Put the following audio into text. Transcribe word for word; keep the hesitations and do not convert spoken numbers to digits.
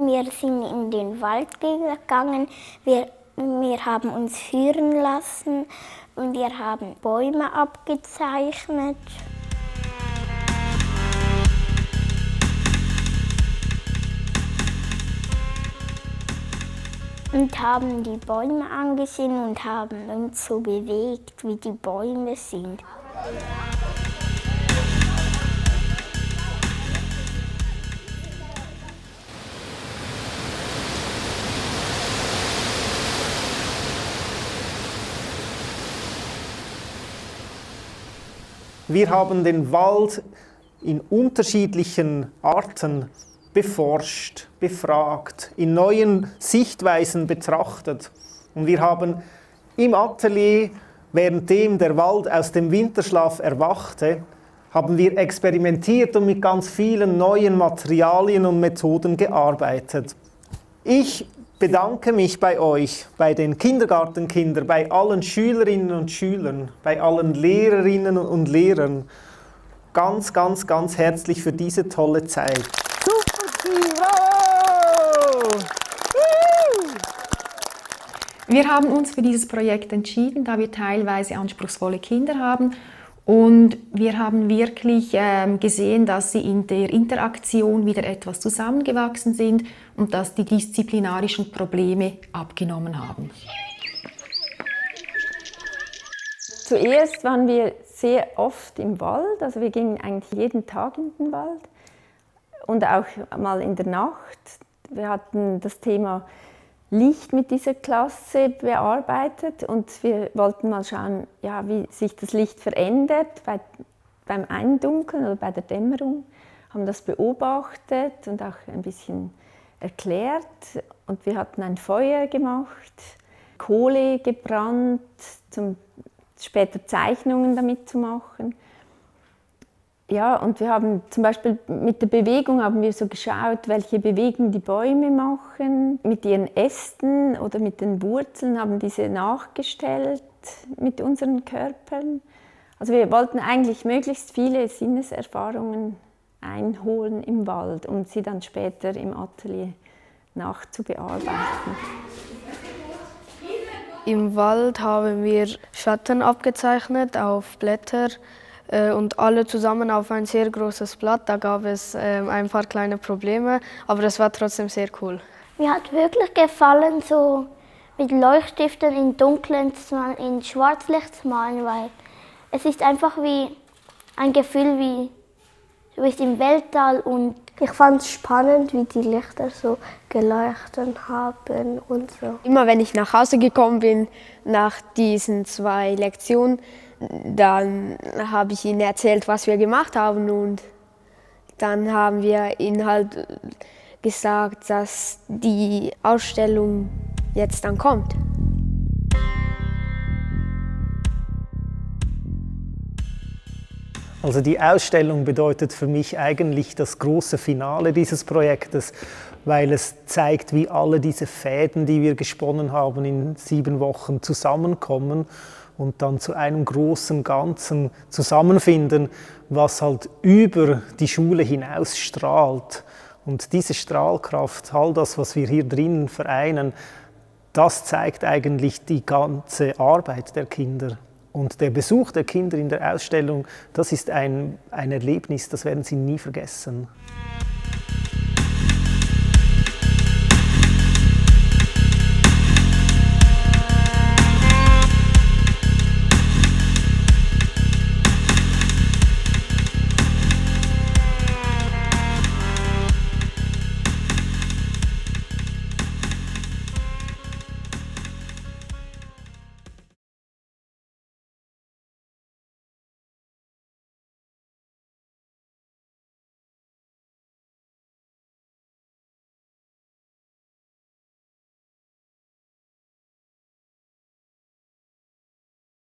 Wir sind in den Wald gegangen, wir, wir haben uns führen lassen und wir haben Bäume abgezeichnet. Und haben die Bäume angesehen und haben uns so bewegt, wie die Bäume sind. Wir haben den Wald in unterschiedlichen Arten beforscht, befragt, in neuen Sichtweisen betrachtet. Und wir haben im Atelier, währenddem der Wald aus dem Winterschlaf erwachte, haben wir experimentiert und mit ganz vielen neuen Materialien und Methoden gearbeitet. Ich bedanke mich bei euch, bei den Kindergartenkindern, bei allen Schülerinnen und Schülern, bei allen Lehrerinnen und Lehrern ganz, ganz, ganz herzlich für diese tolle Zeit. Wir haben uns für dieses Projekt entschieden, da wir teilweise anspruchsvolle Kinder haben. Und wir haben wirklich ähm, gesehen, dass sie in der Interaktion wieder etwas zusammengewachsen sind und dass die disziplinarischen Probleme abgenommen haben. Zuerst waren wir sehr oft im Wald, also wir gingen eigentlich jeden Tag in den Wald und auch mal in der Nacht. Wir hatten das Thema Licht mit dieser Klasse bearbeitet und wir wollten mal schauen, ja, wie sich das Licht verändert bei, beim Eindunkeln oder bei der Dämmerung. Haben das beobachtet und auch ein bisschen erklärt. Und wir hatten ein Feuer gemacht, Kohle gebrannt, um später Zeichnungen damit zu machen. Ja, und wir haben zum Beispiel mit der Bewegung haben wir so geschaut, welche Bewegung die Bäume machen. Mit ihren Ästen oder mit den Wurzeln haben diese nachgestellt mit unseren Körpern. Also wir wollten eigentlich möglichst viele Sinneserfahrungen einholen im Wald, um sie dann später im Atelier nachzubearbeiten. Im Wald haben wir Schatten abgezeichnet auf Blätter. Und alle zusammen auf ein sehr großes Blatt. Da gab es ähm, ein paar kleine Probleme, aber das war trotzdem sehr cool. Mir hat wirklich gefallen, so mit Leuchtstiften in Dunklen zu malen, in Schwarzlicht zu malen, weil es ist einfach wie ein Gefühl, wie du bist im Weltall und ich fand es spannend, wie die Lichter so geleuchtet haben und so. Immer wenn ich nach Hause gekommen bin, nach diesen zwei Lektionen, dann habe ich ihnen erzählt, was wir gemacht haben und dann haben wir ihnen halt gesagt, dass die Ausstellung jetzt dann kommt. Also die Ausstellung bedeutet für mich eigentlich das große Finale dieses Projektes, weil es zeigt, wie alle diese Fäden, die wir gesponnen haben, in sieben Wochen zusammenkommen und dann zu einem großen Ganzen zusammenfinden, was halt über die Schule hinaus strahlt. Und diese Strahlkraft, all das, was wir hier drinnen vereinen, das zeigt eigentlich die ganze Arbeit der Kinder. Und der Besuch der Kinder in der Ausstellung, das ist ein, ein Erlebnis, das werden sie nie vergessen.